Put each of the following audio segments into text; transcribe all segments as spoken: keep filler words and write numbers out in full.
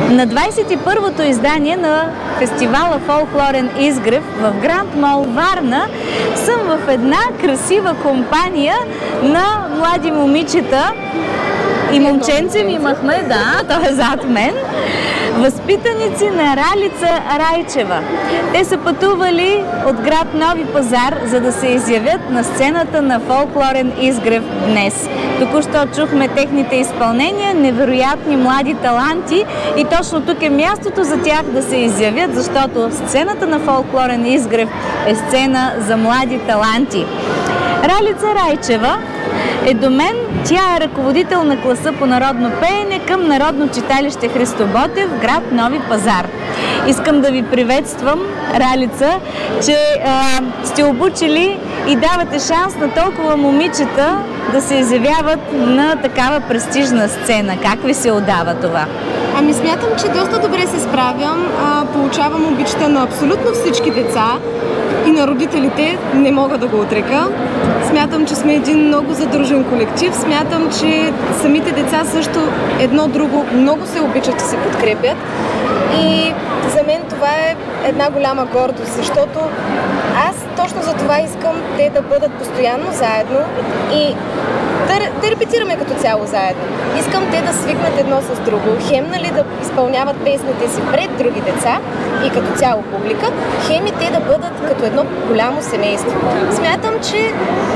На двадесет и първото издание на фестивала Фолклорен изгрев в Гранд Мол Варна съм в една красива компания на млади момичета и момченце ми имахме, да, той е зад мен, възпитаници на Ралица Райчева. Те са пътували от град Нови пазар, за да се изявят на сцената на Фолклорен изгрев днес. Току-що чухме техните изпълнения, невероятни млади таланти, и точно тук е мястото за тях да се изявят, защото сцената на Фолклорен изгрев е сцена за млади таланти. Ралица Райчева е до мен. Тя е ръководител на класа по народно пеене към Народно читалище Христо Ботев, град Нови пазар. Искам да ви приветствам, Ралица, че а, сте обучили и давате шанс на толкова момичета да се изявяват на такава престижна сцена. Как ви се удава това? Ами смятам, че доста добре се справям. А, получавам обичта на абсолютно всички деца и на родителите, не мога да го отрека. Смятам, че сме един много задружен колектив. Смятам, че самите деца също едно друго много се обичат и се подкрепят. И за мен това е една голяма гордост, защото аз точно за това искам те да бъдат постоянно заедно и да, да репетираме като цяло заедно. Искам те да свикнат едно с друго, хем нали да изпълняват песните си пред други деца и като цяло публика, хем и те да бъдат като едно голямо семейство. Смятам, че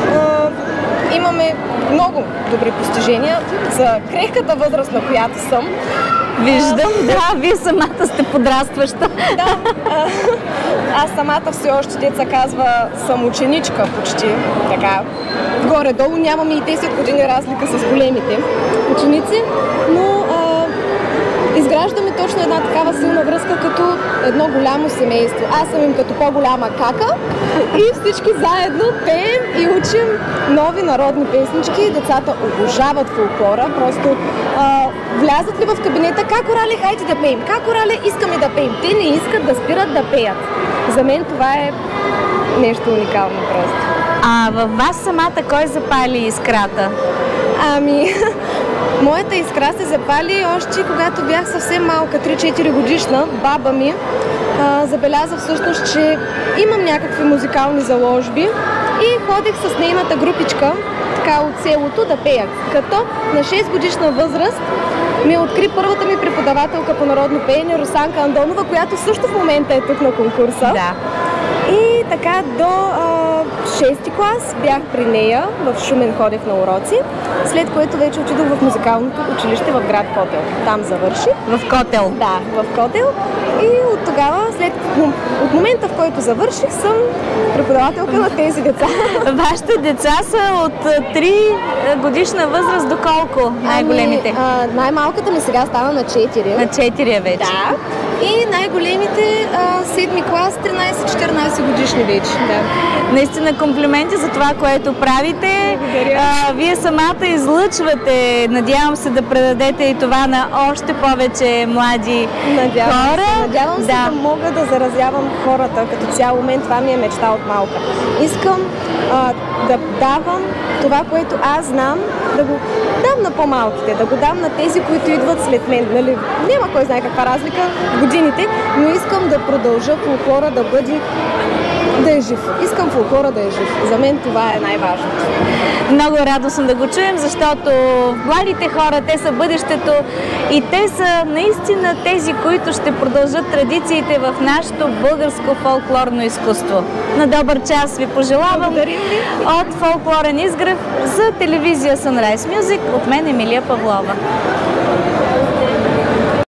а, имаме много добри постижения за крехката възраст, на която съм. Виждам, а, да, вие самата сте подрастваща. Да, а, аз самата все още, деца казва, съм ученичка почти, така. Горе-долу нямаме и десет години разлика с големите ученици, но а, изграждаме точно една такава силна връзка като едно голямо семейство. Аз съм им като по-голяма кака и всички заедно пеем и учим нови народни песнички. Децата обожават фолклора, просто а, влязат ли в кабинета, как Орале, хайде да пеем, как Орале, искаме да пеем. Те не искат да спират да пеят. За мен това е нещо уникално просто. А във вас самата кой запали искрата? Ами, моята искра се запали още когато бях съвсем малка, три-четири годишна. Баба ми а, забеляза всъщност, че имам някакви музикални заложби и ходех с нейната групичка така от селото да пея. Като на шест годишна възраст ми откри първата ми преподавателка по народно пеене Русанка Андонова, която също в момента е тук на конкурса. Да. И така до а, шести клас бях при нея, в Шумен ходех на уроци, след което вече отидох в музикалното училище в град Котел. Там завърших. В Котел? Да, в Котел. И от тогава, след, от момента в който завърших, съм преподавателка на тези деца. Вашите деца са от три годишна възраст до колко най-големите? Ами, най-малката ми сега стана на четири. На четири вече? Да. И най-големите седми клас, тринайсет-четиринайсет годишни вече. Да. Наистина комплименти за това, което правите. А, вие самата излъчвате, надявам се да предадете и това на още повече млади надявам хора. Се, надявам да. се да мога да заразявам хората като цяло. Мен това ми е мечта от малка. Искам а, да давам това, което аз знам, да го дам на по-малките, да го дам на тези, които идват след мен. Нали? Няма кой знае каква разлика в годините, но искам да продължа фолклора да бъде да е жив. Искам фолклора да е жив. За мен това е най-важното. Много радостно да го чуем, защото младите хора, те са бъдещето и те са наистина тези, които ще продължат традициите в нашето българско фолклорно изкуство. На добър час ви пожелавам от Фолклорен изгрев за телевизия Sunrise Music, от мен Емилия Павлова.